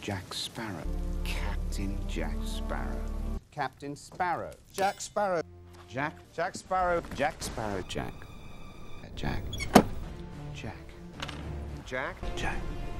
Jack Sparrow. Captain Jack Sparrow. Captain Sparrow. Jack Sparrow. Jack. Jack Sparrow. Jack Sparrow. Jack. Jack. Jack. Jack. Jack.